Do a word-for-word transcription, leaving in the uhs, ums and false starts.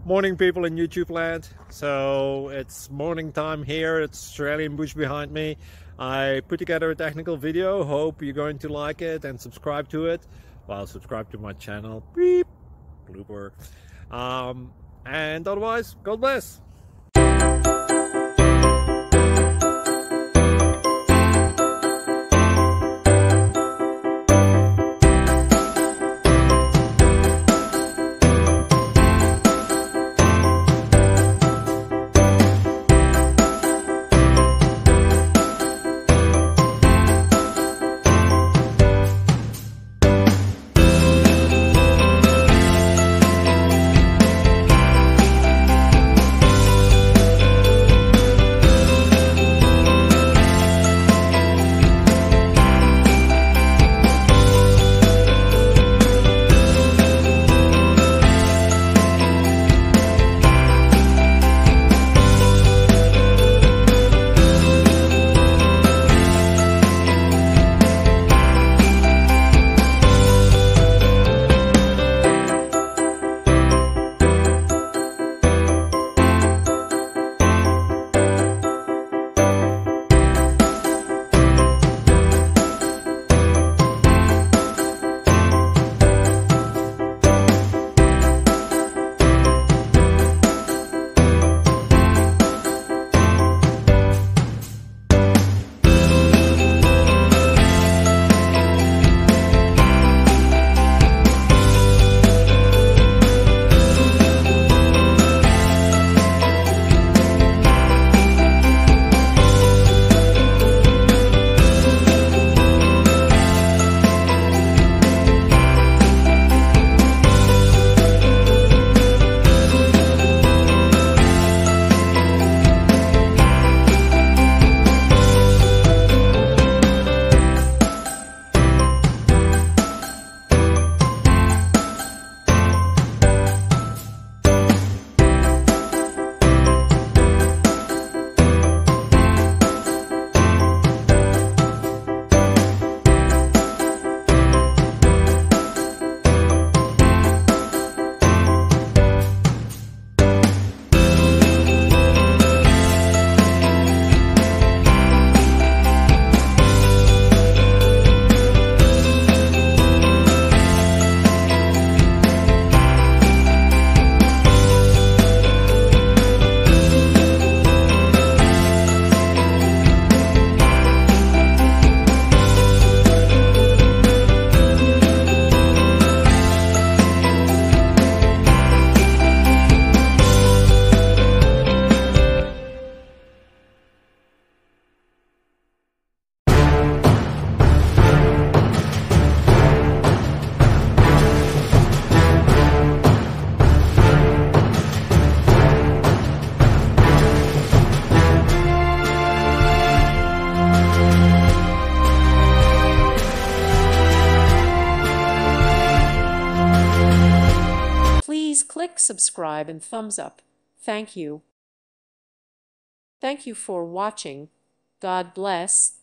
Morning, people in YouTube land. So it's morning time here. It's Australian bush behind me. I put together a technical video. Hope you're going to like it and subscribe to it. Well, subscribe to my channel. Beep. Blooper. Um, and otherwise, God bless. Please click subscribe and thumbs up. Thank you. Thank you for watching. God bless.